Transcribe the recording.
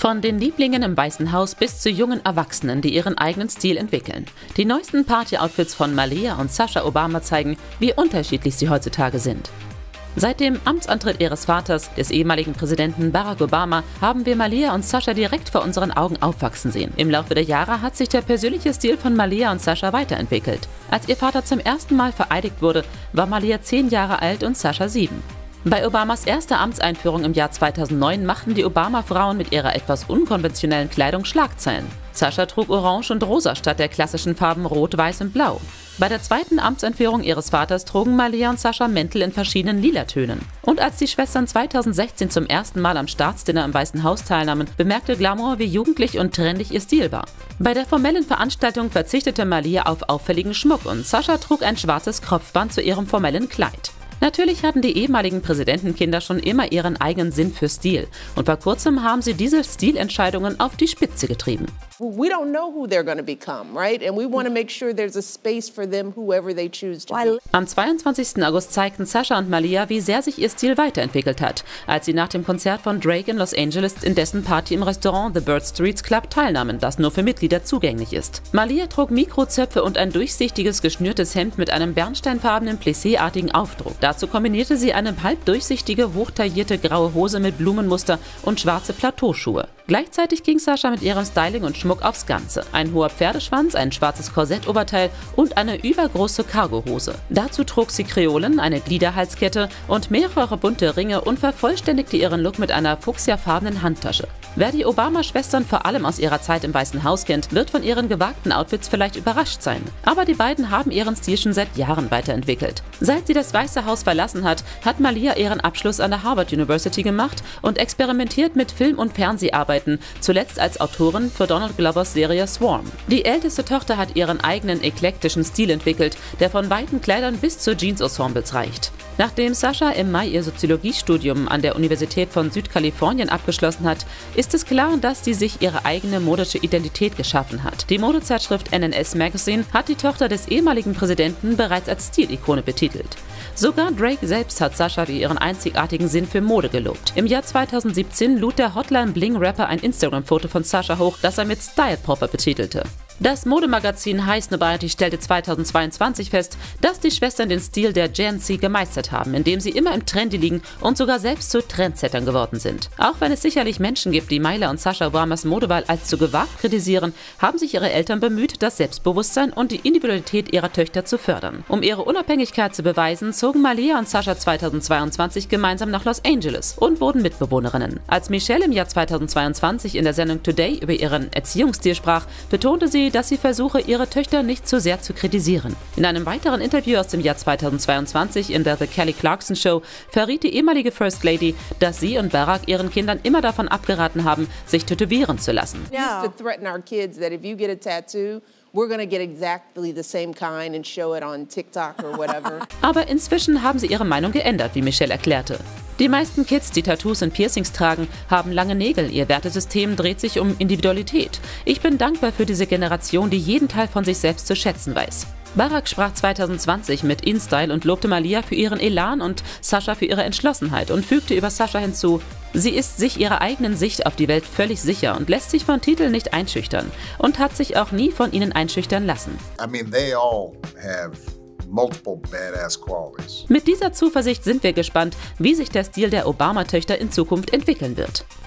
Von den Lieblingen im Weißen Haus bis zu jungen Erwachsenen, die ihren eigenen Stil entwickeln. Die neuesten Party-Outfits von Malia und Sasha Obama zeigen, wie unterschiedlich sie heutzutage sind. Seit dem Amtsantritt ihres Vaters, des ehemaligen Präsidenten Barack Obama, haben wir Malia und Sasha direkt vor unseren Augen aufwachsen sehen. Im Laufe der Jahre hat sich der persönliche Stil von Malia und Sasha weiterentwickelt. Als ihr Vater zum ersten Mal vereidigt wurde, war Malia 10 Jahre alt und Sasha 7. Bei Obamas erster Amtseinführung im Jahr 2009 machten die Obama-Frauen mit ihrer etwas unkonventionellen Kleidung Schlagzeilen. Sasha trug Orange und Rosa statt der klassischen Farben Rot, Weiß und Blau. Bei der zweiten Amtseinführung ihres Vaters trugen Malia und Sasha Mäntel in verschiedenen Lilatönen. Und als die Schwestern 2016 zum ersten Mal am Staatsdinner im Weißen Haus teilnahmen, bemerkte Glamour, wie jugendlich und trendig ihr Stil war. Bei der formellen Veranstaltung verzichtete Malia auf auffälligen Schmuck und Sasha trug ein schwarzes Kropfband zu ihrem formellen Kleid. Natürlich hatten die ehemaligen Präsidentenkinder schon immer ihren eigenen Sinn für Stil und vor kurzem haben sie diese Stilentscheidungen auf die Spitze getrieben. We don't know who they're going to become, right? And we want to make sure there's a space for them, whoever they choose to be. Am 22. August zeigten Sasha und Malia, wie sehr sich ihr Stil weiterentwickelt hat, als sie nach dem Konzert von Drake in Los Angeles in dessen Party im Restaurant The Bird Streets Club teilnahmen, das nur für Mitglieder zugänglich ist. Malia trug Mikrozöpfe und ein durchsichtiges geschnürtes Hemd mit einem bernsteinfarbenen plissé-artigen Aufdruck. Dazu kombinierte sie eine halbdurchsichtige, hochtaillierte graue Hose mit Blumenmuster und schwarze Plateauschuhe. Gleichzeitig ging Sasha mit ihrem Styling und Schmuck aufs Ganze. Ein hoher Pferdeschwanz, ein schwarzes Korsettoberteil und eine übergroße Cargohose. Dazu trug sie Kreolen, eine Gliederhalskette und mehrere bunte Ringe und vervollständigte ihren Look mit einer fuchsiafarbenen Handtasche. Wer die Obama-Schwestern vor allem aus ihrer Zeit im Weißen Haus kennt, wird von ihren gewagten Outfits vielleicht überrascht sein. Aber die beiden haben ihren Stil schon seit Jahren weiterentwickelt. Seit sie das Weiße Haus verlassen hat, hat Malia ihren Abschluss an der Harvard University gemacht und experimentiert mit Film- und Fernseharbeiten, zuletzt als Autorin für Donald Glovers Serie Swarm. Die älteste Tochter hat ihren eigenen eklektischen Stil entwickelt, der von weiten Kleidern bis zu Jeans-Ensembles reicht. Nachdem Sasha im Mai ihr Soziologiestudium an der Universität von Südkalifornien abgeschlossen hat, ist es klar, dass sie sich ihre eigene modische Identität geschaffen hat. Die Modezeitschrift NNS Magazine hat die Tochter des ehemaligen Präsidenten bereits als Stilikone betitelt. Sogar Drake selbst hat Sasha für ihren einzigartigen Sinn für Mode gelobt. Im Jahr 2017 lud der Hotline-Bling-Rapper ein Instagram-Foto von Sasha hoch, das er mit Style Popper betitelte. Das Modemagazin High Snobiety stellte 2022 fest, dass die Schwestern den Stil der Gen Z gemeistert haben, indem sie immer im Trendy liegen und sogar selbst zu Trendsettern geworden sind. Auch wenn es sicherlich Menschen gibt, die Malia und Sasha Obamas Modewahl als zu gewagt kritisieren, haben sich ihre Eltern bemüht, das Selbstbewusstsein und die Individualität ihrer Töchter zu fördern. Um ihre Unabhängigkeit zu beweisen, zogen Malia und Sasha 2022 gemeinsam nach Los Angeles und wurden Mitbewohnerinnen. Als Michelle im Jahr 2022 in der Sendung Today über ihren Erziehungsstil sprach, betonte sie, dass sie versuche, ihre Töchter nicht zu sehr zu kritisieren. In einem weiteren Interview aus dem Jahr 2022 in der The Kelly Clarkson Show verriet die ehemalige First Lady, dass sie und Barack ihren Kindern immer davon abgeraten haben, sich tätowieren zu lassen. We're gonna get exactly the same kind and show it on TikTok or whatever. Aber inzwischen haben sie ihre Meinung geändert, wie Michelle erklärte. Die meisten Kids, die Tattoos und Piercings tragen, haben lange Nägel. Ihr Wertesystem dreht sich um Individualität. Ich bin dankbar für diese Generation, die jeden Teil von sich selbst zu schätzen weiß. Barack sprach 2020 mit InStyle und lobte Malia für ihren Elan und Sasha für ihre Entschlossenheit und fügte über Sasha hinzu: Sie ist sich ihrer eigenen Sicht auf die Welt völlig sicher und lässt sich von Titeln nicht einschüchtern und hat sich auch nie von ihnen einschüchtern lassen. They all have multiple badass qualities. Mit dieser Zuversicht sind wir gespannt, wie sich der Stil der Obama-Töchter in Zukunft entwickeln wird.